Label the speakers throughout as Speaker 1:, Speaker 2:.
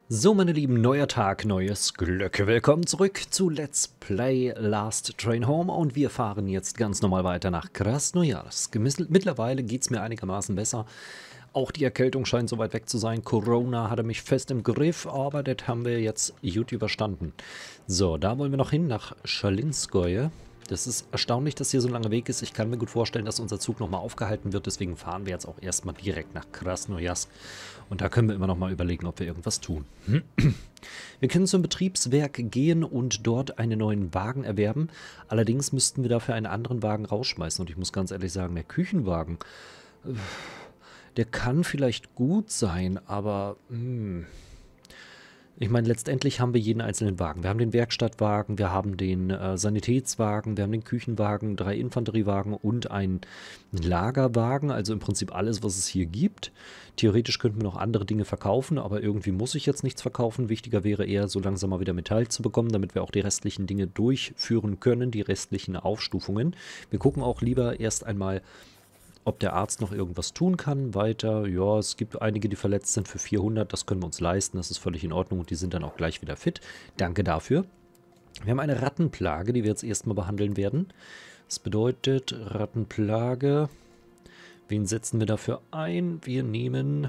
Speaker 1: So, meine Lieben, neuer Tag, neues Glück. Willkommen zurück zu Let's Play Last Train Home und wir fahren jetzt ganz normal weiter nach Krasnojarsk. Mittlerweile geht es mir einigermaßen besser. Auch die Erkältung scheint so weit weg zu sein. Corona hatte mich fest im Griff, aber das haben wir jetzt gut überstanden. So, da wollen wir noch hin, nach Schalinskoje. Das ist erstaunlich, dass hier so ein langer Weg ist. Ich kann mir gut vorstellen, dass unser Zug nochmal aufgehalten wird. Deswegen fahren wir jetzt auch erstmal direkt nach Krasnojarsk. Und da können wir immer noch mal überlegen, ob wir irgendwas tun. Wir können zum Betriebswerk gehen und dort einen neuen Wagen erwerben. Allerdings müssten wir dafür einen anderen Wagen rausschmeißen. Und ich muss ganz ehrlich sagen, der Küchenwagen, der kann vielleicht gut sein, aber ich meine, letztendlich haben wir jeden einzelnen Wagen. Wir haben den Werkstattwagen, wir haben den Sanitätswagen, wir haben den Küchenwagen, 3 Infanteriewagen und einen Lagerwagen. Also im Prinzip alles, was es hier gibt. Theoretisch könnten wir noch andere Dinge verkaufen, aber irgendwie muss ich jetzt nichts verkaufen. Wichtiger wäre eher, so langsam mal wieder Metall zu bekommen, damit wir auch die restlichen Dinge durchführen können, die restlichen Aufstufungen. Wir gucken auch lieber erst einmal, ob der Arzt noch irgendwas tun kann, weiter. Ja, es gibt einige, die verletzt sind für 400. Das können wir uns leisten. Das ist völlig in Ordnung und die sind dann auch gleich wieder fit. Danke dafür. Wir haben eine Rattenplage, die wir jetzt erstmal behandeln werden. Das bedeutet, Rattenplage. Wen setzen wir dafür ein? Wir nehmen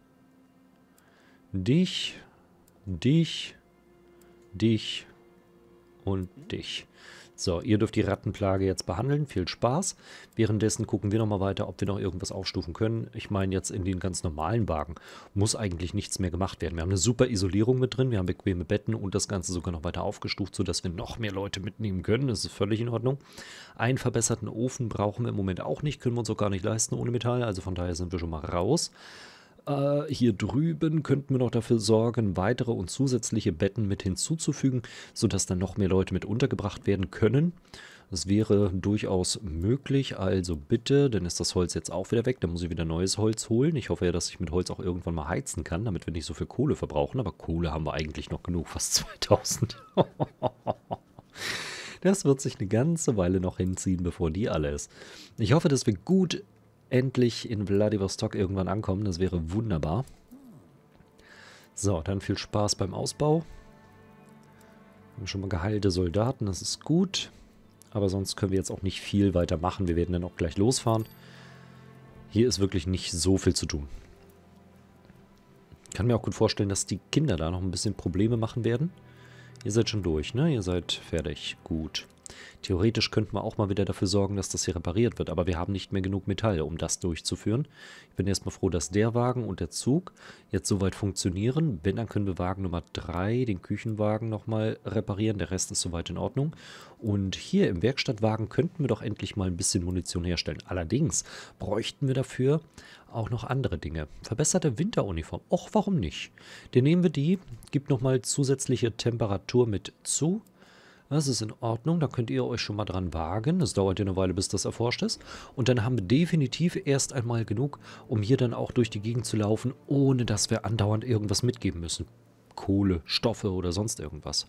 Speaker 1: dich, dich, dich und dich. So, ihr dürft die Rattenplage jetzt behandeln. Viel Spaß. Währenddessen gucken wir nochmal weiter, ob wir noch irgendwas aufstufen können. Ich meine, jetzt in den ganz normalen Wagen muss eigentlich nichts mehr gemacht werden. Wir haben eine super Isolierung mit drin, wir haben bequeme Betten und das Ganze sogar noch weiter aufgestuft, sodass wir noch mehr Leute mitnehmen können. Das ist völlig in Ordnung. Einen verbesserten Ofen brauchen wir im Moment auch nicht, können wir uns auch gar nicht leisten ohne Metall. Also von daher sind wir schon mal raus. Hier drüben könnten wir noch dafür sorgen, weitere und zusätzliche Betten mit hinzuzufügen, sodass dann noch mehr Leute mit untergebracht werden können. Das wäre durchaus möglich, also bitte, dann ist das Holz jetzt auch wieder weg, dann muss ich wieder neues Holz holen. Ich hoffe ja, dass ich mit Holz auch irgendwann mal heizen kann, damit wir nicht so viel Kohle verbrauchen, aber Kohle haben wir eigentlich noch genug, fast 2000. Das wird sich eine ganze Weile noch hinziehen, bevor die alle ist. Ich hoffe, dass wir gut endlich in Wladiwostok irgendwann ankommen. Das wäre wunderbar. So, dann viel Spaß beim Ausbau. Wir haben schon mal geheilte Soldaten, das ist gut. Aber sonst können wir jetzt auch nicht viel weiter machen. Wir werden dann auch gleich losfahren. Hier ist wirklich nicht so viel zu tun. Ich kann mir auch gut vorstellen, dass die Kinder da noch ein bisschen Probleme machen werden. Ihr seid schon durch, ne? Ihr seid fertig. Gut. Theoretisch könnten wir auch mal wieder dafür sorgen, dass das hier repariert wird, aber wir haben nicht mehr genug Metall, um das durchzuführen. Ich bin erstmal froh, dass der Wagen und der Zug jetzt soweit funktionieren. Wenn, dann können wir Wagen Nummer 3, den Küchenwagen, nochmal reparieren. Der Rest ist soweit in Ordnung. Und hier im Werkstattwagen könnten wir doch endlich mal ein bisschen Munition herstellen. Allerdings bräuchten wir dafür auch noch andere Dinge. Verbesserte Winteruniform. Och, warum nicht? Dann nehmen wir die, gibt nochmal zusätzliche Temperatur mit zu. Das ist in Ordnung, da könnt ihr euch schon mal dran wagen. Das dauert ja eine Weile, bis das erforscht ist. Und dann haben wir definitiv erst einmal genug, um hier dann auch durch die Gegend zu laufen, ohne dass wir andauernd irgendwas mitgeben müssen. Kohle, Stoffe oder sonst irgendwas.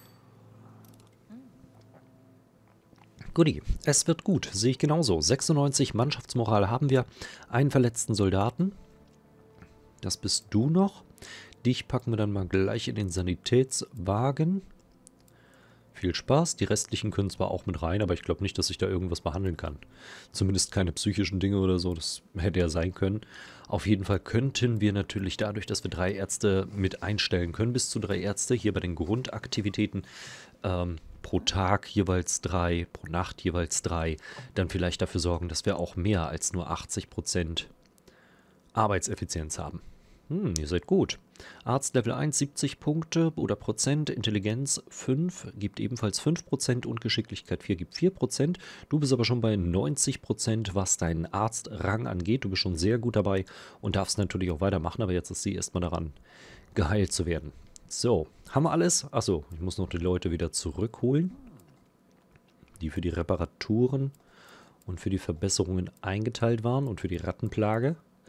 Speaker 1: Guti, es wird gut, sehe ich genauso. 96 Mannschaftsmoral haben wir, einen verletzten Soldaten. Das bist du noch. Dich packen wir dann mal gleich in den Sanitätswagen. Viel Spaß. Die restlichen können zwar auch mit rein, aber ich glaube nicht, dass ich da irgendwas behandeln kann. Zumindest keine psychischen Dinge oder so, das hätte ja sein können. Auf jeden Fall könnten wir natürlich dadurch, dass wir 3 Ärzte mit einstellen können, bis zu 3 Ärzte, hier bei den Grundaktivitäten, pro Tag jeweils 3, pro Nacht jeweils 3, dann vielleicht dafür sorgen, dass wir auch mehr als nur 80% Arbeitseffizienz haben. Ihr seid gut. Arzt Level 1 70 Punkte oder Prozent, Intelligenz 5 gibt ebenfalls 5% und Geschicklichkeit 4 gibt 4%. Du bist aber schon bei 90%, was deinen Arztrang angeht. Du bist schon sehr gut dabei und darfst natürlich auch weitermachen, aber jetzt ist sie erstmal daran, geheilt zu werden. So, haben wir alles? Achso, ich muss noch die Leute wieder zurückholen, die für die Reparaturen und für die Verbesserungen eingeteilt waren und für die Rattenplage.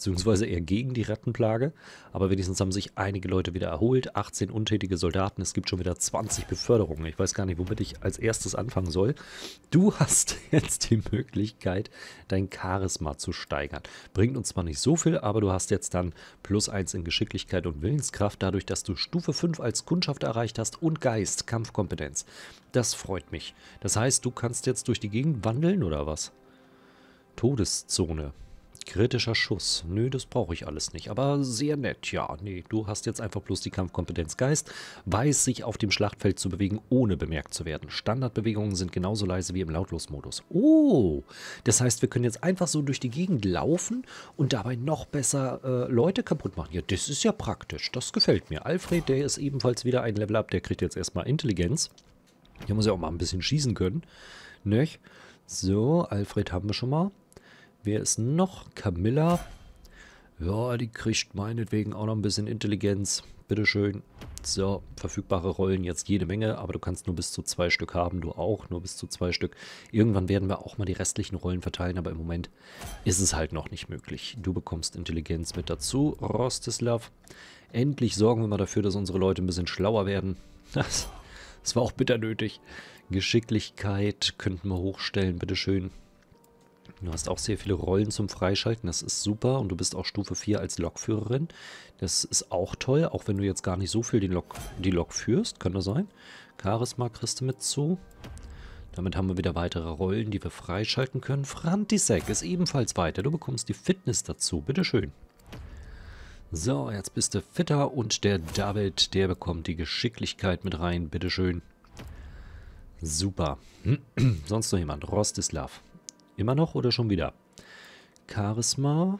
Speaker 1: beziehungsweise eher gegen die Rattenplage. Aber wenigstens haben sich einige Leute wieder erholt. 18 untätige Soldaten, es gibt schon wieder 20 Beförderungen. Ich weiß gar nicht, womit ich als erstes anfangen soll. Du hast jetzt die Möglichkeit, dein Charisma zu steigern. Bringt uns zwar nicht so viel, aber du hast jetzt dann +1 in Geschicklichkeit und Willenskraft, dadurch, dass du Stufe 5 als Kundschafter erreicht hast und Geist, Kampfkompetenz. Das freut mich. Das heißt, du kannst jetzt durch die Gegend wandeln oder was? Todeszone. Kritischer Schuss. Nö, das brauche ich alles nicht. Aber sehr nett. Ja, nee, du hast jetzt einfach bloß die Kampfkompetenz Geist. Weiß, sich auf dem Schlachtfeld zu bewegen, ohne bemerkt zu werden. Standardbewegungen sind genauso leise wie im Lautlosmodus. Oh, das heißt, wir können jetzt einfach so durch die Gegend laufen und dabei noch besser Leute kaputt machen. Ja, das ist ja praktisch. Das gefällt mir. Alfred, der ist ebenfalls wieder ein Level Up. Der kriegt jetzt erstmal Intelligenz. Hier muss ja auch mal ein bisschen schießen können. Nicht? So, Alfred haben wir schon mal. Wer ist noch? Camilla. Ja, die kriegt meinetwegen auch noch ein bisschen Intelligenz. Bitteschön. So, verfügbare Rollen jetzt jede Menge, aber du kannst nur bis zu 2 Stück haben. Du auch, nur bis zu 2 Stück. Irgendwann werden wir auch mal die restlichen Rollen verteilen, aber im Moment ist es halt noch nicht möglich. Du bekommst Intelligenz mit dazu, Rostislav. Endlich sorgen wir mal dafür, dass unsere Leute ein bisschen schlauer werden. Das war auch bitter nötig. Geschicklichkeit könnten wir hochstellen, bitteschön. Du hast auch sehr viele Rollen zum Freischalten, das ist super. Und du bist auch Stufe 4 als Lokführerin. Das ist auch toll, auch wenn du jetzt gar nicht so viel die Lok führst, kann das sein. Charisma kriegst du mit zu. Damit haben wir wieder weitere Rollen, die wir freischalten können. Frantisek ist ebenfalls weiter. Du bekommst die Fitness dazu, bitteschön. So, jetzt bist du fitter und der David, der bekommt die Geschicklichkeit mit rein, bitteschön. Super. Sonst noch jemand? Rostislav. Immer noch oder schon wieder? Charisma.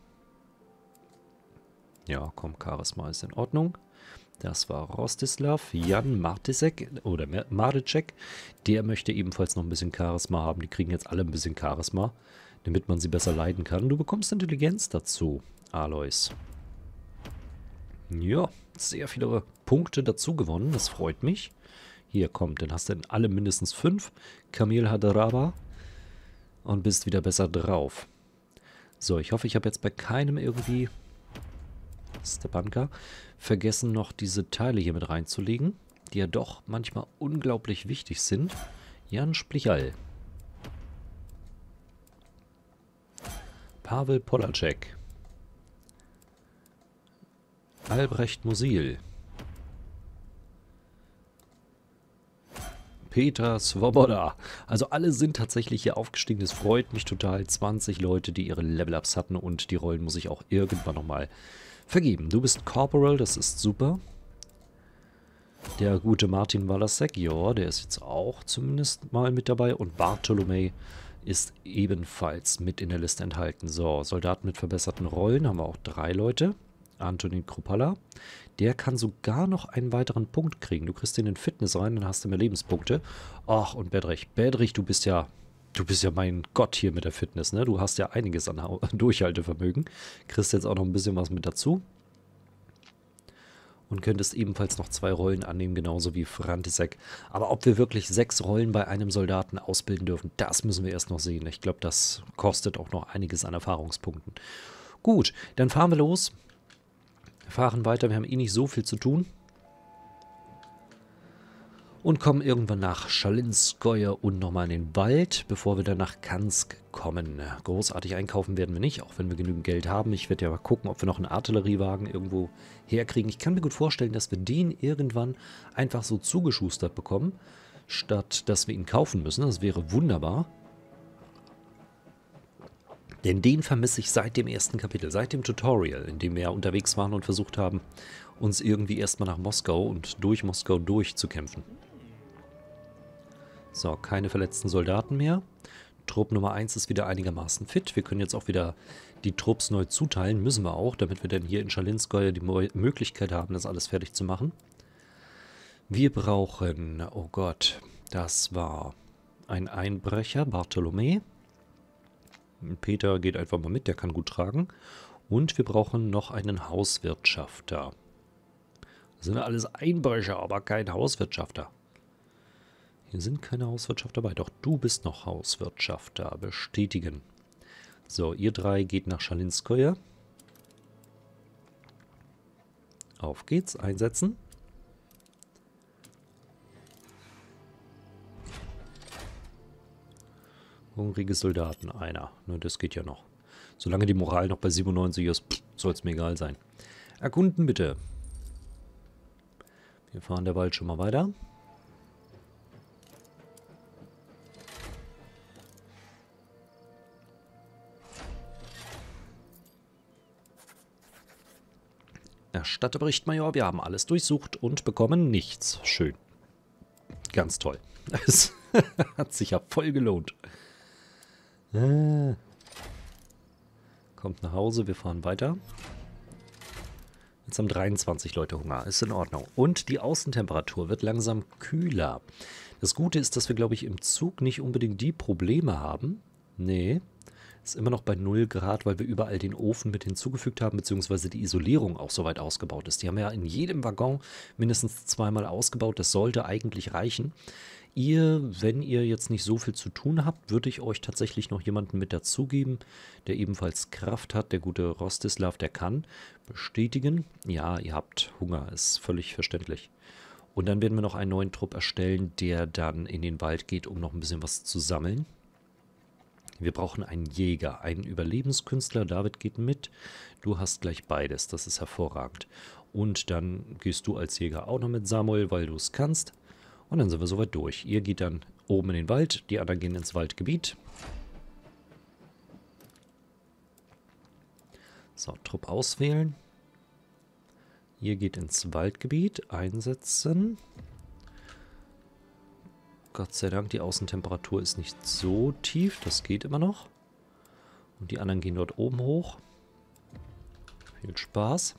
Speaker 1: Ja, komm, Charisma ist in Ordnung. Das war Rostislav. Jan Martisek oder Mardicek. Der möchte ebenfalls noch ein bisschen Charisma haben. Die kriegen jetzt alle ein bisschen Charisma, damit man sie besser leiden kann. Du bekommst Intelligenz dazu, Alois. Ja, sehr viele Punkte dazu gewonnen. Das freut mich. Hier, kommt, dann hast du in alle mindestens 5. Kamil Hadaraba. Und bist wieder besser drauf. So, ich hoffe, ich habe jetzt bei keinem irgendwie Stepanka vergessen, noch diese Teile hier mit reinzulegen, die ja doch manchmal unglaublich wichtig sind. Jan Splichal. Pavel Polacek. Albrecht Musil. Peter Svoboda. Also alle sind tatsächlich hier aufgestiegen. Das freut mich total. 20 Leute, die ihre Level-Ups hatten und die Rollen muss ich auch irgendwann nochmal vergeben. Du bist Corporal, das ist super. Der gute Martin Walasek, ja, der ist jetzt auch zumindest mal mit dabei. Und Bartolomei ist ebenfalls mit in der Liste enthalten. So, Soldaten mit verbesserten Rollen haben wir auch 3 Leute. Antonin Krupalla. Der kann sogar noch einen weiteren Punkt kriegen. Du kriegst den in Fitness rein, dann hast du mehr Lebenspunkte. Ach, und Bedrich. Bedrich, du bist ja mein Gott hier mit der Fitness, ne? Du hast ja einiges an Durchhaltevermögen. Kriegst jetzt auch noch ein bisschen was mit dazu. Und könntest ebenfalls noch 2 Rollen annehmen, genauso wie Frantisek. Aber ob wir wirklich 6 Rollen bei einem Soldaten ausbilden dürfen, das müssen wir erst noch sehen. Ich glaube, das kostet auch noch einiges an Erfahrungspunkten. Gut, dann fahren wir los. Fahren weiter, wir haben eh nicht so viel zu tun. Und kommen irgendwann nach Schalinskoje und nochmal in den Wald, bevor wir dann nach Kansk kommen. Großartig einkaufen werden wir nicht, auch wenn wir genügend Geld haben. Ich werde ja mal gucken, ob wir noch einen Artilleriewagen irgendwo herkriegen. Ich kann mir gut vorstellen, dass wir den irgendwann einfach so zugeschustert bekommen, statt dass wir ihn kaufen müssen. Das wäre wunderbar. Denn den vermisse ich seit dem ersten Kapitel, seit dem Tutorial, in dem wir ja unterwegs waren und versucht haben, uns irgendwie erstmal nach Moskau und durch Moskau durchzukämpfen. So, keine verletzten Soldaten mehr. Trupp Nummer 1 ist wieder einigermaßen fit. Wir können jetzt auch wieder die Trupps neu zuteilen, müssen wir auch, damit wir dann hier in Schalinskoje die Möglichkeit haben, das alles fertig zu machen. Wir brauchen, oh Gott, das war ein Einbrecher, Bartolomä. Peter geht einfach mal mit, der kann gut tragen. Und wir brauchen noch einen Hauswirtschafter. Das sind alles Einbrecher, aber kein Hauswirtschafter. Hier sind keine Hauswirtschafter dabei. Doch du bist noch Hauswirtschafter. Bestätigen. So, ihr 3 geht nach Schalinskoje. Auf geht's, einsetzen. Hungrige Soldaten, einer. Ne, das geht ja noch. Solange die Moral noch bei 97 ist, soll es mir egal sein. Erkunden bitte. Wir fahren derweil schon mal weiter. Erstatte Bericht, Major. Wir haben alles durchsucht und bekommen nichts. Schön. Ganz toll. Es hat sich ja voll gelohnt. Kommt nach Hause, wir fahren weiter. Jetzt haben 23 Leute Hunger, ist in Ordnung. Und die Außentemperatur wird langsam kühler. Das Gute ist, dass wir, glaube ich, im Zug nicht unbedingt die Probleme haben. Nee, ist immer noch bei 0 Grad, weil wir überall den Ofen mit hinzugefügt haben, beziehungsweise die Isolierung auch soweit ausgebaut ist. Die haben ja in jedem Waggon mindestens zweimal ausgebaut. Das sollte eigentlich reichen. Wenn ihr jetzt nicht so viel zu tun habt, würde ich euch tatsächlich noch jemanden mit dazugeben, der ebenfalls Kraft hat. Der gute Rostislav, der kann bestätigen. Ja, ihr habt Hunger, ist völlig verständlich. Und dann werden wir noch einen neuen Trupp erstellen, der dann in den Wald geht, um noch ein bisschen was zu sammeln. Wir brauchen einen Jäger, einen Überlebenskünstler. David geht mit. Du hast gleich beides, das ist hervorragend. Und dann gehst du als Jäger auch noch mit, Samuel, weil du es kannst. Und dann sind wir soweit durch. Ihr geht dann oben in den Wald, die anderen gehen ins Waldgebiet. So, Trupp auswählen. Ihr geht ins Waldgebiet, einsetzen. Gott sei Dank, die Außentemperatur ist nicht so tief, das geht immer noch. Und die anderen gehen dort oben hoch. Viel Spaß.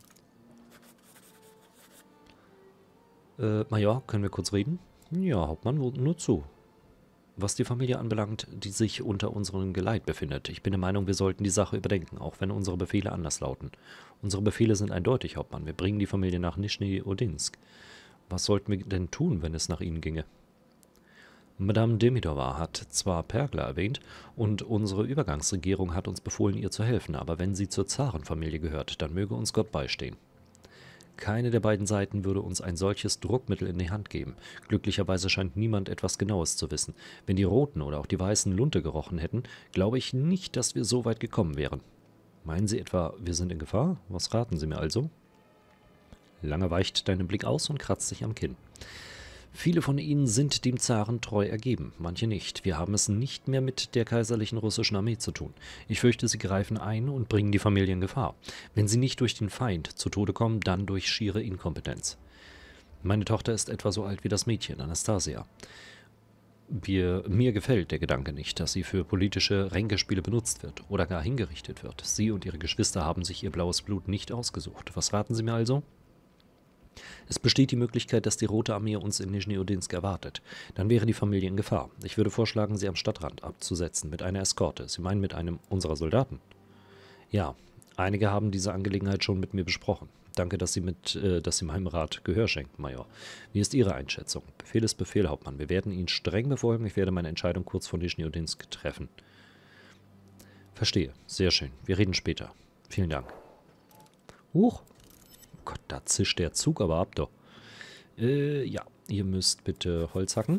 Speaker 1: Major, können wir kurz reden? Ja, Hauptmann, nur zu. Was die Familie anbelangt, die sich unter unserem Geleit befindet. Ich bin der Meinung, wir sollten die Sache überdenken, auch wenn unsere Befehle anders lauten. Unsere Befehle sind eindeutig, Hauptmann. Wir bringen die Familie nach Nischni Odinsk. Was sollten wir denn tun, wenn es nach ihnen ginge? Madame Demidova hat zwar Pergla erwähnt und unsere Übergangsregierung hat uns befohlen, ihr zu helfen, aber wenn sie zur Zarenfamilie gehört, dann möge uns Gott beistehen. Keine der beiden Seiten würde uns ein solches Druckmittel in die Hand geben. Glücklicherweise scheint niemand etwas Genaues zu wissen. Wenn die Roten oder auch die Weißen Lunte gerochen hätten, glaube ich nicht, dass wir so weit gekommen wären. Meinen Sie etwa, wir sind in Gefahr? Was raten Sie mir also? Lange weicht dein Blick aus und kratzt sich am Kinn. Viele von ihnen sind dem Zaren treu ergeben, manche nicht. Wir haben es nicht mehr mit der kaiserlichen russischen Armee zu tun. Ich fürchte, sie greifen ein und bringen die Familie in Gefahr. Wenn sie nicht durch den Feind zu Tode kommen, dann durch schiere Inkompetenz. Meine Tochter ist etwa so alt wie das Mädchen, Anastasia. Mir gefällt der Gedanke nicht, dass sie für politische Ränkespiele benutzt wird oder gar hingerichtet wird. Sie und ihre Geschwister haben sich ihr blaues Blut nicht ausgesucht. Was raten Sie mir also? Es besteht die Möglichkeit, dass die Rote Armee uns in Nischni Odinsk erwartet. Dann wäre die Familie in Gefahr. Ich würde vorschlagen, sie am Stadtrand abzusetzen mit einer Eskorte. Sie meinen mit einem unserer Soldaten? Ja, einige haben diese Angelegenheit schon mit mir besprochen. Danke, dass Sie meinem Rat Gehör schenken, Major. Wie ist Ihre Einschätzung? Befehl ist Befehl, Hauptmann. Wir werden ihn streng befolgen. Ich werde meine Entscheidung kurz vor Nischni Odinsk treffen. Verstehe. Sehr schön. Wir reden später. Vielen Dank. Huch. Gott, da zischt der Zug aber ab, doch. Ja, ihr müsst bitte Holz hacken.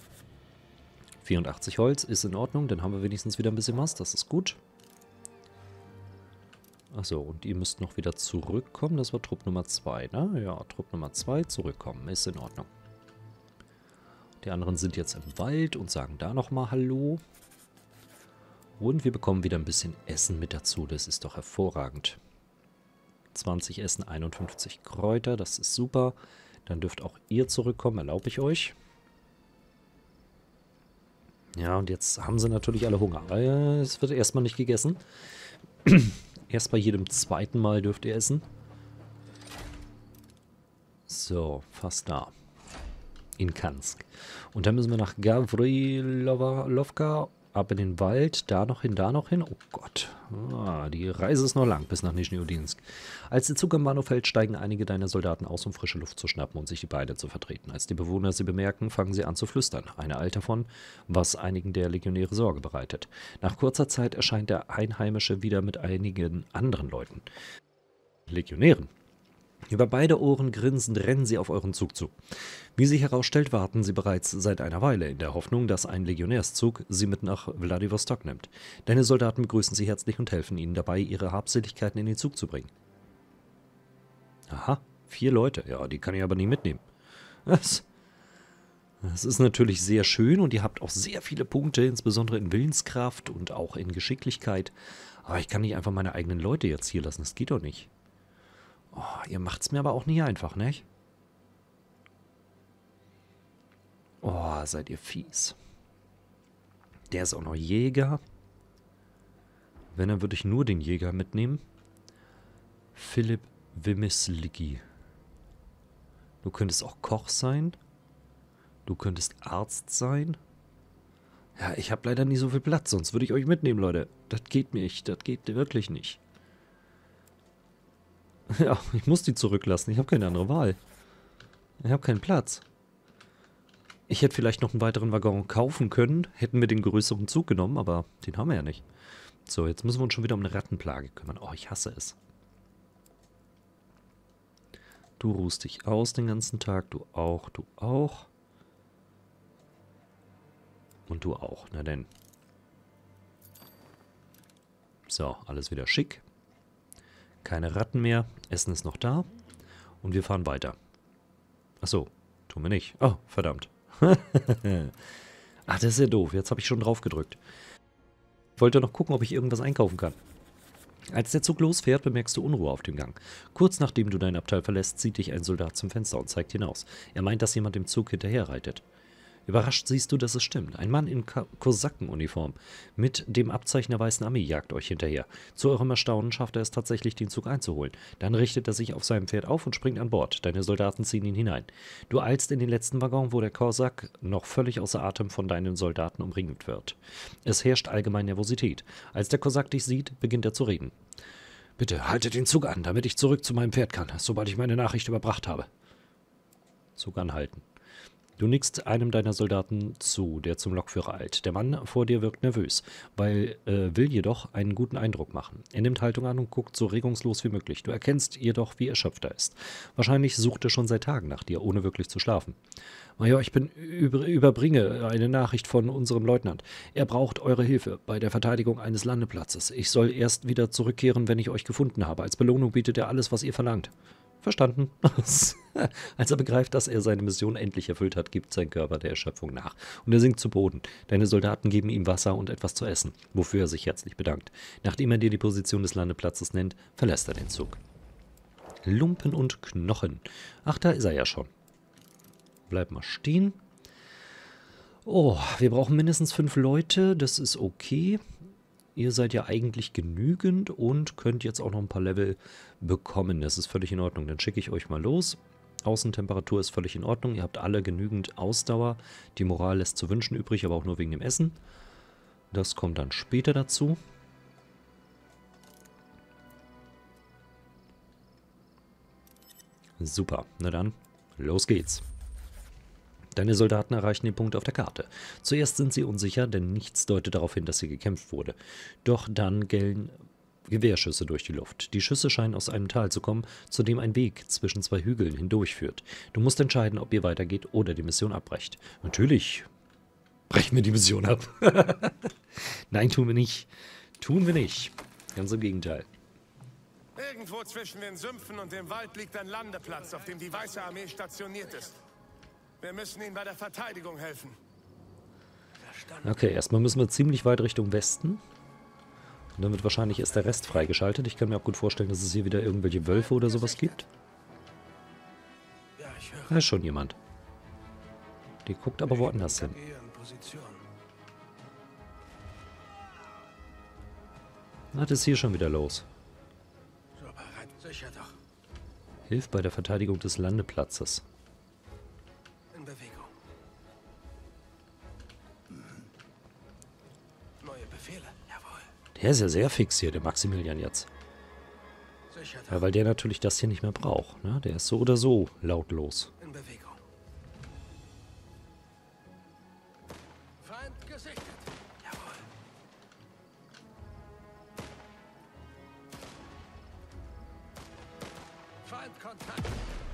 Speaker 1: 84 Holz ist in Ordnung, dann haben wir wenigstens wieder ein bisschen was, das ist gut. Achso, und ihr müsst noch wieder zurückkommen, das war Trupp Nummer 2, ne? Ja, Trupp Nummer 2, zurückkommen, ist in Ordnung. Die anderen sind jetzt im Wald und sagen da nochmal Hallo. Und wir bekommen wieder ein bisschen Essen mit dazu, das ist doch hervorragend. 20 Essen, 51 Kräuter, das ist super. Dann dürft auch ihr zurückkommen, erlaube ich euch. Ja, und jetzt haben sie natürlich alle Hunger. Es wird erstmal nicht gegessen. Erst bei jedem zweiten Mal dürft ihr essen. So, fast da. In Kansk. Und dann müssen wir nach Gavrilovka, ab in den Wald, da noch hin. Oh Gott, die Reise ist noch lang bis nach Nischni Odinsk. Als der Zug am Bahnhof hält, steigen einige deiner Soldaten aus, um frische Luft zu schnappen und sich die Beine zu vertreten. Als die Bewohner sie bemerken, fangen sie an zu flüstern. Eine eilt davon, was einigen der Legionäre Sorge bereitet. Nach kurzer Zeit erscheint der Einheimische wieder mit einigen anderen Leuten. Legionären. Über beide Ohren grinsend rennen sie auf euren Zug zu. Wie sich herausstellt, warten sie bereits seit einer Weile in der Hoffnung, dass ein Legionärszug sie mit nach Wladiwostok nimmt. Deine Soldaten begrüßen sie herzlich und helfen ihnen dabei, ihre Habseligkeiten in den Zug zu bringen. Aha, 4 Leute. Ja, die kann ich aber nicht mitnehmen. Das ist natürlich sehr schön und ihr habt auch sehr viele Punkte, insbesondere in Willenskraft und auch in Geschicklichkeit. Aber ich kann nicht einfach meine eigenen Leute jetzt hier lassen. Das geht doch nicht. Oh, ihr macht's mir aber auch nicht einfach, nicht? Oh, seid ihr fies. Der ist auch noch Jäger. Wenn, dann würde ich nur den Jäger mitnehmen. Philipp Wimislicki. Du könntest auch Koch sein. Du könntest Arzt sein. Ja, ich habe leider nicht so viel Platz, sonst würde ich euch mitnehmen, Leute. Das geht nicht. Das geht wirklich nicht. Ja, ich muss die zurücklassen. Ich habe keine andere Wahl. Ich habe keinen Platz. Ich hätte vielleicht noch einen weiteren Waggon kaufen können. Hätten wir den größeren Zug genommen, aber den haben wir ja nicht. So, jetzt müssen wir uns schon wieder um eine Rattenplage kümmern. Oh, ich hasse es. Du ruhst dich aus den ganzen Tag. Du auch, du auch. Und du auch. Na denn. So, alles wieder schick. Keine Ratten mehr. Essen ist noch da. Und wir fahren weiter. Achso, tun wir nicht. Oh, verdammt. Ach, das ist ja doof. Jetzt habe ich schon drauf gedrückt. Ich wollte noch gucken, ob ich irgendwas einkaufen kann. Als der Zug losfährt, bemerkst du Unruhe auf dem Gang. Kurz nachdem du dein Abteil verlässt, zieht dich ein Soldat zum Fenster und zeigt hinaus. Er meint, dass jemand dem Zug hinterher reitet. Überrascht siehst du, dass es stimmt. Ein Mann in Kosakenuniform mit dem Abzeichen der Weißen Armee jagt euch hinterher. Zu eurem Erstaunen schafft er es tatsächlich, den Zug einzuholen. Dann richtet er sich auf seinem Pferd auf und springt an Bord. Deine Soldaten ziehen ihn hinein. Du eilst in den letzten Waggon, wo der Kosak noch völlig außer Atem von deinen Soldaten umringt wird. Es herrscht allgemein Nervosität. Als der Kosak dich sieht, beginnt er zu reden. Bitte, haltet den Zug an, damit ich zurück zu meinem Pferd kann, sobald ich meine Nachricht überbracht habe. Zug anhalten. Du nickst einem deiner Soldaten zu, der zum Lokführer eilt. Der Mann vor dir wirkt nervös, will jedoch einen guten Eindruck machen. Er nimmt Haltung an und guckt so regungslos wie möglich. Du erkennst jedoch, wie erschöpft er ist. Wahrscheinlich sucht er schon seit Tagen nach dir, ohne wirklich zu schlafen. Major, ich überbringe eine Nachricht von unserem Leutnant. Er braucht eure Hilfe bei der Verteidigung eines Landeplatzes. Ich soll erst wieder zurückkehren, wenn ich euch gefunden habe. Als Belohnung bietet er alles, was ihr verlangt. Verstanden. Als er begreift, dass er seine Mission endlich erfüllt hat, gibt sein Körper der Erschöpfung nach. Und er sinkt zu Boden. Deine Soldaten geben ihm Wasser und etwas zu essen, wofür er sich herzlich bedankt. Nachdem er dir die Position des Landeplatzes nennt, verlässt er den Zug. Lumpen und Knochen. Ach, da ist er ja schon. Bleib mal stehen. Oh, wir brauchen mindestens 5 Leute. Das ist okay. Ihr seid ja eigentlich genügend und könnt jetzt auch noch ein paar Level bekommen. Das ist völlig in Ordnung. Dann schicke ich euch mal los. Außentemperatur ist völlig in Ordnung. Ihr habt alle genügend Ausdauer. Die Moral lässt zu wünschen übrig, aber auch nur wegen dem Essen. Das kommt dann später dazu. Super. Na dann, los geht's. Deine Soldaten erreichen den Punkt auf der Karte. Zuerst sind sie unsicher, denn nichts deutet darauf hin, dass hier gekämpft wurde. Doch dann gellen Gewehrschüsse durch die Luft. Die Schüsse scheinen aus einem Tal zu kommen, zu dem ein Weg zwischen 2 Hügeln hindurchführt. Du musst entscheiden, ob ihr weitergeht oder die Mission abbrecht. Natürlich brechen wir die Mission ab. Nein, tun wir nicht. Tun wir nicht. Ganz im Gegenteil.
Speaker 2: Irgendwo zwischen den Sümpfen und dem Wald liegt ein Landeplatz, auf dem die Weiße Armee stationiert ist. Wir müssen ihnen bei der Verteidigung helfen.
Speaker 1: Okay, erstmal müssen wir ziemlich weit Richtung Westen. Und dann wird wahrscheinlich erst der Rest freigeschaltet. Ich kann mir auch gut vorstellen, dass es hier wieder irgendwelche Wölfe oder sowas gibt. Da ist schon jemand. Die guckt aber woanders hin. Was ist hier schon wieder los? Hilf bei der Verteidigung des Landeplatzes.
Speaker 2: In Bewegung. Neue Befehle, jawohl.
Speaker 1: Der ist ja sehr fix hier, der Maximilian jetzt. Ja, weil der natürlich das hier nicht mehr braucht. Ne? Der ist so oder so lautlos.
Speaker 2: In Bewegung. Feind gesichtet. Jawohl. Feindkontakt.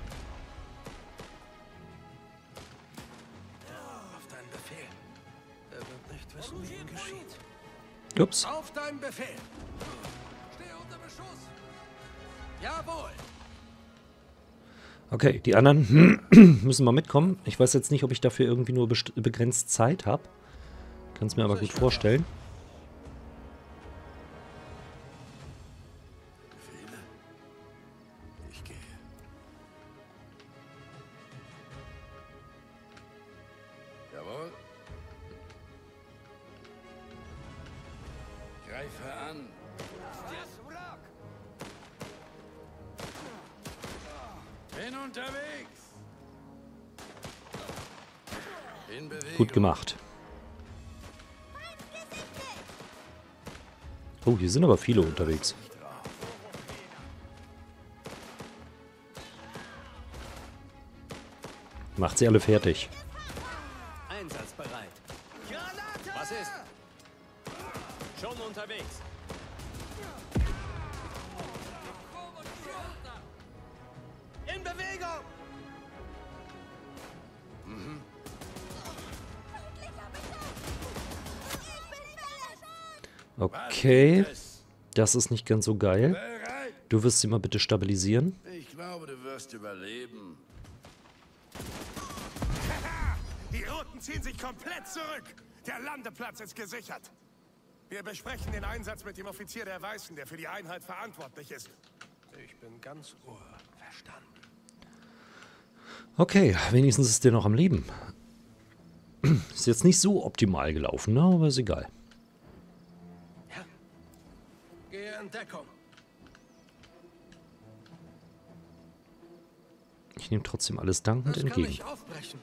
Speaker 2: Auf deinen Befehl. Er wird nicht wissen, wie ihm geschieht.
Speaker 1: Ups.
Speaker 2: Auf deinen Befehl. Stehe unter Beschuss. Jawohl.
Speaker 1: Okay, die anderen müssen mal mitkommen. Ich weiß jetzt nicht, ob ich dafür irgendwie nur begrenzt Zeit habe. Kann es mir aber gut vorstellen.
Speaker 2: Befehle. Ich gehe. Jawohl. Greife an. Bin unterwegs. In Bewegung.
Speaker 1: Gut gemacht. Oh, hier sind aber viele unterwegs. Macht sie alle fertig.
Speaker 3: Einsatzbereit. Was ist? Schon unterwegs. In Bewegung!
Speaker 1: Okay, das ist nicht ganz so geil.
Speaker 2: Bereit.
Speaker 1: Du wirst sie mal bitte stabilisieren.
Speaker 2: Ich glaube, du wirst überleben.
Speaker 4: Die Roten ziehen sich komplett zurück. Der Landeplatz ist gesichert.
Speaker 2: Wir besprechen den Einsatz mit dem Offizier der Weißen, der für die Einheit verantwortlich ist. Ich bin ganz Ohr. Verstanden.
Speaker 1: Okay, wenigstens ist der noch am Leben. Ist jetzt nicht so optimal gelaufen, ne? Aber ist egal.
Speaker 2: Ja. Gehe in Deckung.
Speaker 1: Ich nehme trotzdem alles dankend
Speaker 2: Das kann
Speaker 1: entgegen.
Speaker 2: ich aufbrechen.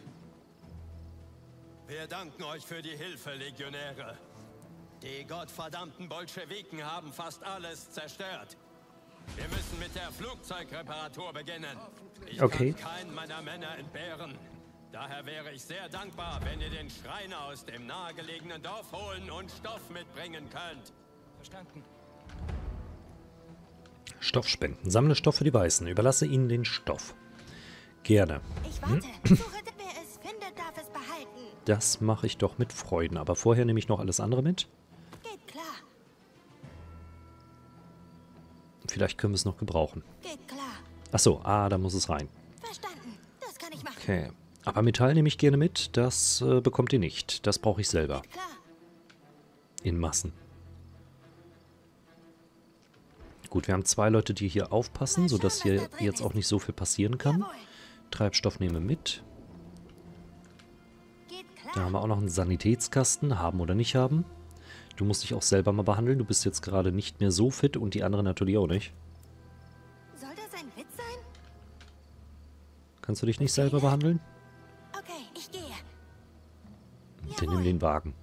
Speaker 3: Wir danken euch für die Hilfe, Legionäre. Die gottverdammten Bolschewiken haben fast alles zerstört. Wir müssen mit der Flugzeugreparatur beginnen. Ich
Speaker 1: Okay.
Speaker 3: kann keinen meiner Männer entbehren. Daher wäre ich sehr dankbar, wenn ihr den Schreiner aus dem nahegelegenen Dorf holen und Stoff mitbringen könnt. Verstanden.
Speaker 1: Stoff spenden. Sammle Stoff für die Weißen. Überlasse ihnen den Stoff. Gerne.
Speaker 5: Ich warte. Suche, wer es findet, darf es behalten.
Speaker 1: Das mache ich doch mit Freuden. Aber vorher nehme ich noch alles andere mit.
Speaker 5: Geht klar.
Speaker 1: Vielleicht können wir es noch gebrauchen.
Speaker 5: Geht klar.
Speaker 1: Achso, da muss es rein.
Speaker 5: Verstanden. Das kann ich machen.
Speaker 1: Okay. Aber Metall nehme ich gerne mit. Das bekommt ihr nicht. Das brauche ich selber.
Speaker 5: Geht klar.
Speaker 1: In Massen. Gut, wir haben 2 Leute, die hier aufpassen, sodass hier jetzt auch nicht so viel passieren kann.
Speaker 5: Jawohl.
Speaker 1: Treibstoff nehme mit.
Speaker 5: Geht
Speaker 1: Da
Speaker 5: klar.
Speaker 1: haben wir auch noch einen Sanitätskasten. Haben oder nicht haben. Du musst dich auch selber mal behandeln. Du bist jetzt gerade nicht mehr so fit und die anderen natürlich auch nicht.
Speaker 5: Soll das ein Witz sein?
Speaker 1: Kannst du dich nicht selber behandeln?
Speaker 5: Okay, ich gehe.
Speaker 1: Dann nimm den Wagen.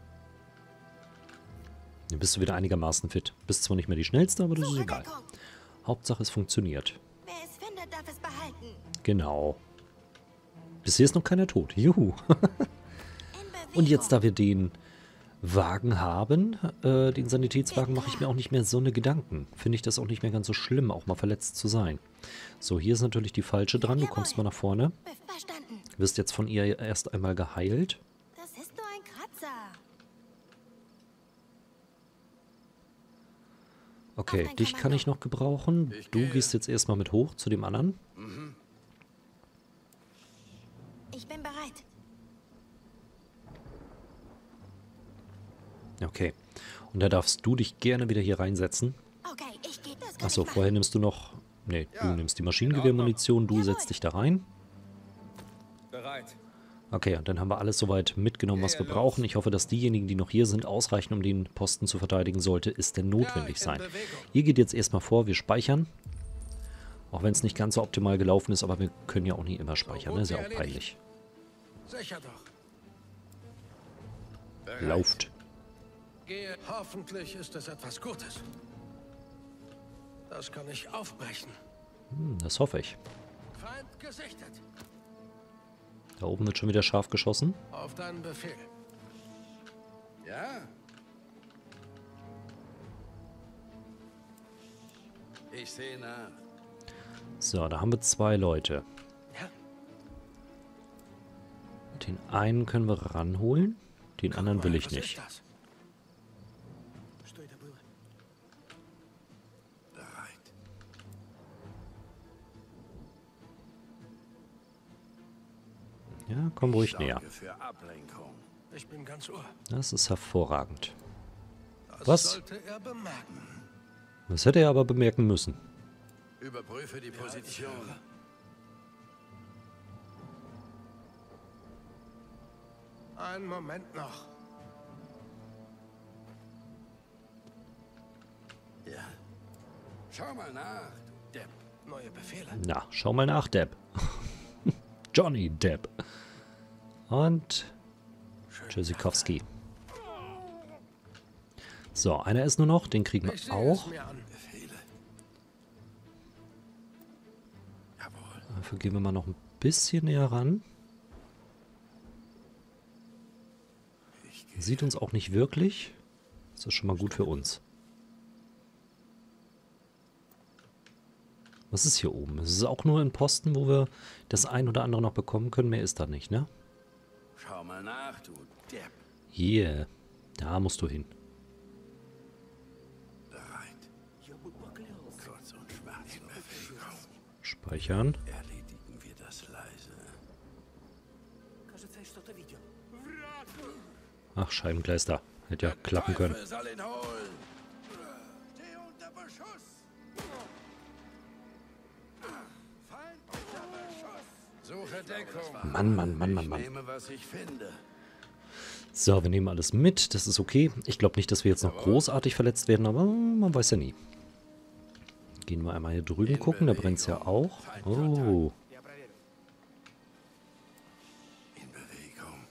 Speaker 1: Dann bist du wieder einigermaßen fit. Bist zwar nicht mehr die Schnellste, aber das ist
Speaker 5: Suche
Speaker 1: egal.
Speaker 5: Deckung.
Speaker 1: Hauptsache es funktioniert.
Speaker 5: Wer es findet, darf es behalten.
Speaker 1: Genau. Bisher ist noch keiner tot. Juhu.
Speaker 5: In Bewegung.
Speaker 1: Und jetzt, da wir den Wagen haben, den Sanitätswagen, mache ich mir auch nicht mehr so eine Gedanken. Finde ich das auch nicht mehr ganz so schlimm, auch mal verletzt zu sein. So, hier ist natürlich die falsche dran. Du kommst mal nach vorne.
Speaker 5: Verstanden.
Speaker 1: Wirst jetzt von ihr erst einmal geheilt.
Speaker 5: Das ist nur ein Kratzer.
Speaker 1: Okay,
Speaker 5: dein
Speaker 1: dich kann
Speaker 5: Kommando.
Speaker 1: ich noch gebrauchen.
Speaker 2: Ich
Speaker 1: Du
Speaker 2: gehe.
Speaker 1: gehst jetzt erstmal mit hoch zu dem anderen.
Speaker 5: Ich bin bereit.
Speaker 1: Okay. Und da darfst du dich gerne wieder hier reinsetzen.
Speaker 5: Okay, ich gehe. Das kann
Speaker 1: Achso,
Speaker 5: ich machen.
Speaker 1: vorher nimmst du noch... Nee, du nimmst die Maschinengewehrmunition, du setzt dich da rein.
Speaker 3: Bereit.
Speaker 1: Okay, und dann haben wir alles soweit mitgenommen, was wir brauchen. Ich hoffe, dass diejenigen, die noch hier sind, ausreichen, um den Posten zu verteidigen, sollte es denn notwendig
Speaker 2: in
Speaker 1: sein.
Speaker 2: Bewegung.
Speaker 1: Ihr geht jetzt erstmal vor, wir speichern. Auch wenn es nicht ganz so optimal gelaufen ist, aber wir können ja auch nie immer speichern, ne? Ist ja auch peinlich.
Speaker 2: Sicher doch. Bereit.
Speaker 1: Lauft.
Speaker 2: Gehe. Hoffentlich ist es etwas Gutes. Das kann ich aufbrechen.
Speaker 1: Das hoffe ich.
Speaker 2: Feind gesichtet.
Speaker 1: Da oben wird schon wieder scharf geschossen.
Speaker 2: Auf deinen Befehl. Ja. Ich sehe nach.
Speaker 1: So, da haben wir 2 Leute. Den einen können wir ranholen, den anderen will ich nicht. Ja, komm ruhig näher.
Speaker 4: Ich bin ganz ohr.
Speaker 1: Das ist hervorragend.
Speaker 4: Das
Speaker 1: Was?
Speaker 4: sollte er bemerken.
Speaker 1: Das hätte er aber bemerken müssen.
Speaker 6: Überprüfe die Position.
Speaker 4: Einen Moment noch.
Speaker 6: Ja. Schau mal nach.
Speaker 4: Depp. Neue Befehle.
Speaker 1: Na, schau mal nach, Depp. Johnny Depp. Und Tschüssikowski. So, einer ist nur noch, den kriegen
Speaker 4: Ich
Speaker 1: wir
Speaker 4: sehe es
Speaker 1: auch.
Speaker 4: mir an.
Speaker 6: Befehle. Jawohl.
Speaker 1: Dafür gehen wir mal noch ein bisschen näher ran. Sieht uns auch nicht wirklich. Das ist schon mal gut für uns. Was ist hier oben? Es ist auch nur ein Posten, wo wir das ein oder andere noch bekommen können. Mehr ist da nicht, ne?
Speaker 6: Schau mal nach, du Depp.
Speaker 1: Hier. Da musst du hin.
Speaker 6: Bereit. Kurz und schwarz. In Bewegung.
Speaker 1: Speichern.
Speaker 6: Erledigen wir das leise.
Speaker 1: Ach, Scheibenkleister. Hätte ja klappen können.
Speaker 6: Teufel soll ihn holen.
Speaker 4: Steh unter Beschuss. Feind unter Beschuss.
Speaker 6: Suche Deckung.
Speaker 1: Mann, Mann, Mann, Mann,
Speaker 6: Ich
Speaker 1: Mann.
Speaker 6: nehme, was ich finde.
Speaker 1: So, wir nehmen alles mit. Das ist okay. Ich glaube nicht, dass wir jetzt noch großartig verletzt werden, aber man weiß ja nie. Gehen wir einmal hier drüben gucken. Da brennt es ja auch. Oh.
Speaker 6: In Bewegung.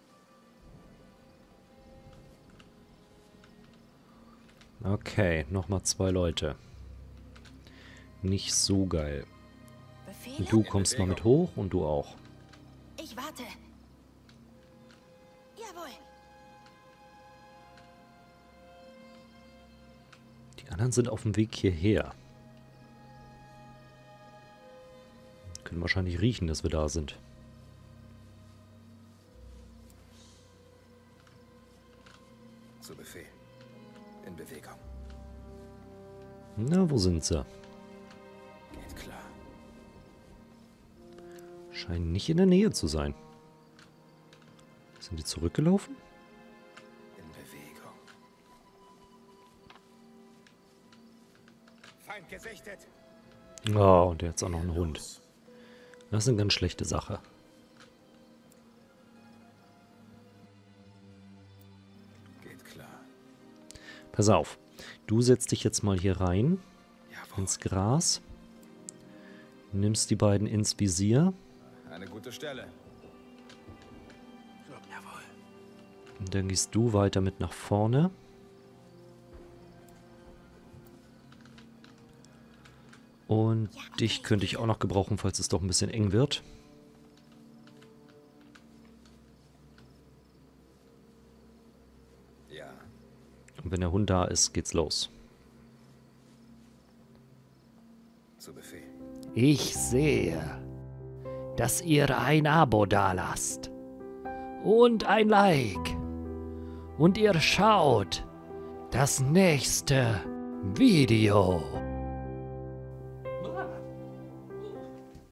Speaker 1: Okay, nochmal 2 Leute. Nicht so geil.
Speaker 5: Befehle?
Speaker 1: Du kommst mal mit hoch und du auch.
Speaker 5: Ich warte. Jawohl.
Speaker 1: Die anderen sind auf dem Weg hierher. Können wahrscheinlich riechen, dass wir da sind.
Speaker 2: Zu Befehl. In Bewegung.
Speaker 1: Na, wo sind sie?
Speaker 2: Geht klar.
Speaker 1: Scheinen nicht in der Nähe zu sein. Sind die zurückgelaufen?
Speaker 2: In Bewegung. Feind gesichtet.
Speaker 1: Oh, und jetzt auch noch ein Hund. Das ist eine ganz schlechte Sache.
Speaker 2: Geht klar.
Speaker 1: Pass auf. Du setzt dich jetzt mal hier rein.
Speaker 2: Jawohl.
Speaker 1: Ins Gras. Nimmst die beiden ins Visier.
Speaker 2: Eine gute Stelle.
Speaker 6: Jawohl.
Speaker 1: Und dann gehst du weiter mit nach vorne. Und dich könnte ich auch noch gebrauchen, falls es doch ein bisschen eng wird.
Speaker 2: Ja.
Speaker 1: Und wenn der Hund da ist, geht's los.
Speaker 2: Zu Befehl.
Speaker 7: Ich sehe, dass ihr ein Abo dalasst und ein Like und ihr schaut das nächste Video.